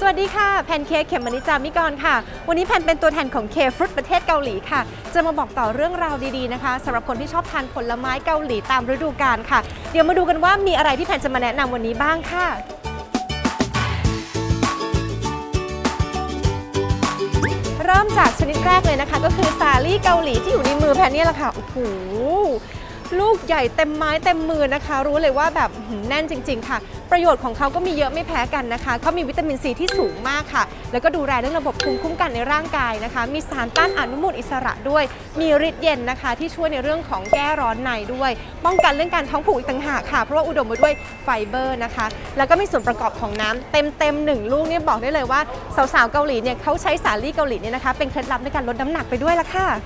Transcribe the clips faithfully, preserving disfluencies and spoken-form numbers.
วัสดีค่ะแพนเค้กเขมมณิจามิกรค่ะวันนี้แพนเป็นตัวแทนของเคฟรุตประเทศเกาหลีค่ะจะมาบอกต่อเรื่องราวดีๆนะคะสำหรับคนที่ชอบทานผลไม้เกาหลีตามฤดูกาลค่ะเดี๋ยวมาดูกันว่ามีอะไรที่แพนจะมาแนะนำวันนี้บ้างค่ะเริ่มจากชนิดแรกเลยนะคะก็คือสาลี่เกาหลีที่อยู่ในมือแพนนี่แหละค่ะโอ้โหลูกใหญ่เต็มไม้เต็มมือนะคะรู้เลยว่าแบบแน่นจริงๆค่ะประโยชน์ของเขาก็มีเยอะไม่แพ้กันนะคะเขามีวิตามินซีที่สูงมากค่ะแล้วก็ดูแลเรื่องระบบภูมิคุ้มกันในร่างกายนะคะมีสารต้านอนุมูลอิสระด้วยมีฤทธิ์เย็นนะคะที่ช่วยในเรื่องของแก้ร้อนในด้วยป้องกันเรื่องการท้องผูกอีกต่างหากค่ะเพราะว่าอุดมไปด้วยไฟเบอร์นะคะแล้วก็มีส่วนประกอบของน้ำเต็มเต็มหนึ่งลูกเนี่ยบอกได้เลยว่าสาวๆเกาหลีเนี่ยเขาใช้สาลี่เกาหลีเนี่ยนะคะเป็นเคล็ดลับในการลดน้ำหนักไปด้วยละค่ะ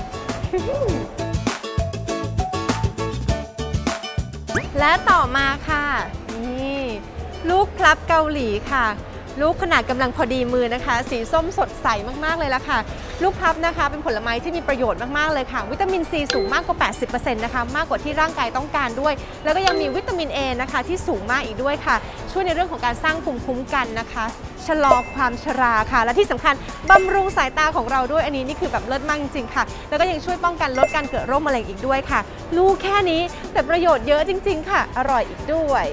และต่อมาค่ะนี่ลูกพลับเกาหลีค่ะลูกขนาดกำลังพอดีมือนะคะสีส้มสดใสมากๆเลยละค่ะลูกพลับนะคะเป็นผลไม้ที่มีประโยชน์มากๆเลยค่ะวิตามินซีสูงมากกว่า แปดสิบเปอร์เซ็นต์ นะคะมากกว่าที่ร่างกายต้องการด้วยแล้วก็ยังมีวิตามิน เอ นะคะที่สูงมากอีกด้วยค่ะช่วยในเรื่องของการสร้างภูมิคุ้มกันนะคะชะลอความชราค่ะและที่สำคัญบำรุงสายตาของเราด้วยอันนี้นี่คือแบบเลิศมากจริงๆค่ะแล้วก็ยังช่วยป้องกันลดการเกิดโรคมะเร็งอีกด้วยค่ะลูกแค่นี้แต่ประโยชน์เยอะจริงๆค่ะอร่อยอีกด้วย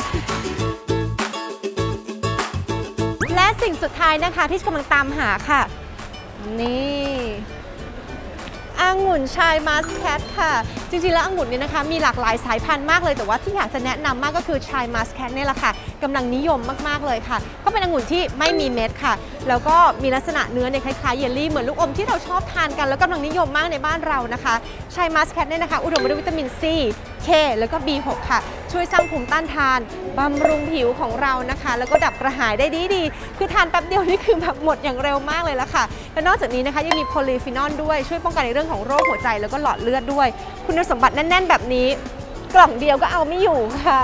และสิ่งสุดท้ายนะคะที่กำลังตามหาค่ะนี่องุ่นชายมัสแคทค่ะจริงๆแล้วองุ่นเนี่ยนะคะมีหลากหลายสายพันธุ์มากเลยแต่ว่าที่อยากจะแนะนำมากก็คือชายมัสแคทนี่แหละค่ะกำลังนิยมมากๆเลยค่ะก็เป็นองุ่นที่ไม่มีเม็ดค่ะแล้วก็มีลักษณะเนื้อเนี่ยคล้ายๆเยลลี่เหมือนลูกอมที่เราชอบทานกันแล้วกำลังนิยมมากในบ้านเรานะคะชายมัสแคทเนี่ยนะคะอุดมไปด้วยวิตามินซีเคแล้วก็ บี หก ค่ะช่วยสร้างภูมิต้านทานบำรุงผิวของเรานะคะแล้วก็ดับกระหายได้ดีๆคือทานแป๊บเดียวนี่คือแบบหมดอย่างเร็วมากเลยละค่ะและนอกจากนี้นะคะยังมีโพลีฟีนอลด้วยช่วยป้องกันในเรื่องของโรคหัวใจแล้วก็หลอดเลือดด้วยคุณสมบัติแน่นๆแบบนี้กล่องเดียวก็เอาไม่อยู่ค่ะ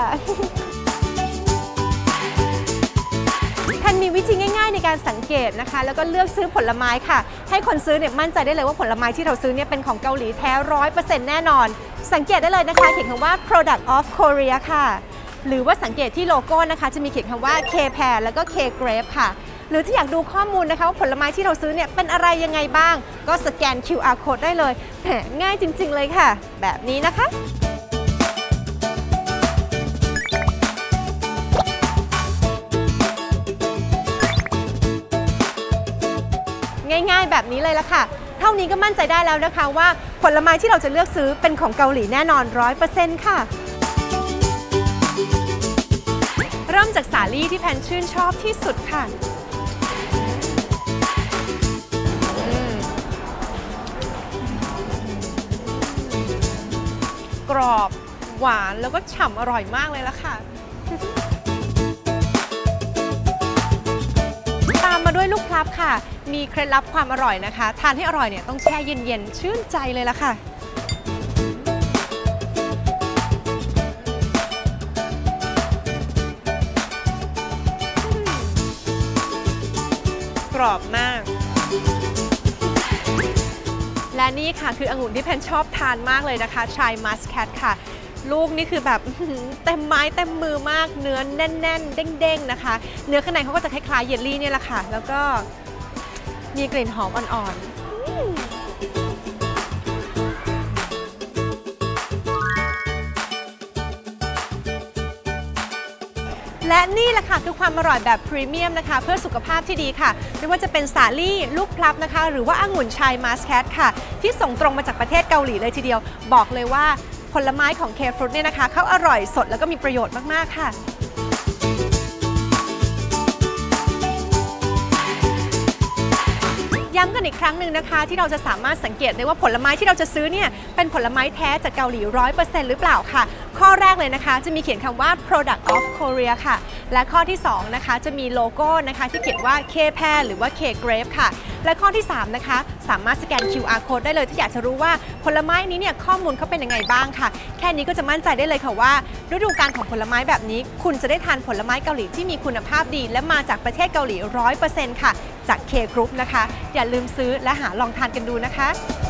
ท่านมีวิธีง่ายๆในการสังเกตนะคะแล้วก็เลือกซื้อผลไม้ค่ะให้คนซื้อเนี่ยมั่นใจได้เลยว่าผลไม้ที่เราซื้อเนี่ยเป็นของเกาหลีแท้ ร้อยเปอร์เซ็นต์ แน่นอนสังเกตได้เลยนะคะเขียนคำว่า product of Korea ค่ะหรือว่าสังเกตที่โลโก้นะคะจะมีเขียนคำว่า K pear แล้วก็ K grape ค่ะหรือถ้าอยากดูข้อมูลนะคะว่าผลไม้ที่เราซื้อเนี่ยเป็นอะไรยังไงบ้างก็สแกน คิว อาร์ code ได้เลยแหมง่ายจริงๆเลยค่ะแบบนี้นะคะง่ายๆแบบนี้เลยละค่ะเท่านี้ก็มั่นใจได้แล้วนะคะว่าผลไม้ที่เราจะเลือกซื้อเป็นของเกาหลีแน่นอน ร้อยเปอร์เซ็นต์ ค่ะเริ่มจากสาลี่ที่แพนชื่นชอบที่สุดค่ะกรอบหวานแล้วก็ฉ่ำอร่อยมากเลยละค่ะตามมาด้วยลูกพลับค่ะมีเคล็ดลับความอร่อยนะคะทานให้อร่อยเนี่ยต้องแช่เย็นๆชื่นใจเลยละค่ะกรอบมากและนี่ค่ะคือองุ่นที่แพนชอบทานมากเลยนะคะชายมัสแคทค่ะลูกนี่คือแบบเต็มไม้เต็มมือมากเนื้อแน่นๆเด้งๆนะคะเนื้อข้างในเขาก็จะคล้ายๆเยลลี่เนี่ยแหละค่ะแล้วก็มีกลิ่นหอมอ่อนๆและนี่แหละค่ะคือความอร่อยแบบพรีเมียมนะคะเพื่อสุขภาพที่ดีค่ะไม่ว่าจะเป็นสาลี่ลูกพลับนะคะหรือว่าองุ่นชายมัสแคทค่ะที่ส่งตรงมาจากประเทศเกาหลีเลยทีเดียวบอกเลยว่าผลไม้ของเคฟรุตเนี่ยนะคะเขาอร่อยสดแล้วก็มีประโยชน์มากๆค่ะย้ำกันอีกครั้งหนึ่งนะคะที่เราจะสามารถสังเกตได้ว่าผลไม้ที่เราจะซื้อเนี่ยเป็นผลไม้แท้จากเกาหลี ร้อยเปอร์เซ็นต์ หรือเปล่าค่ะข้อแรกเลยนะคะจะมีเขียนคำว่า product of Korea ค่ะและข้อที่สองนะคะจะมีโลโก้นะคะที่เขียนว่า K pear หรือว่า K grape ค่ะและข้อที่สามนะคะสามารถสแกน คิว อาร์ code ได้เลยถ้าอยากจะรู้ว่าผลไม้นี้เนี่ยข้อมูลเขาเป็นยังไงบ้างค่ะแค่นี้ก็จะมั่นใจได้เลยค่ะว่าฤดูกาลของผลไม้แบบนี้คุณจะได้ทานผลไม้เกาหลีที่มีคุณภาพดีและมาจากประเทศเกาหลี ร้อยเปอร์เซ็นต์ ค่ะจาก K Group นะคะอย่าลืมซื้อและหาลองทานกันดูนะคะ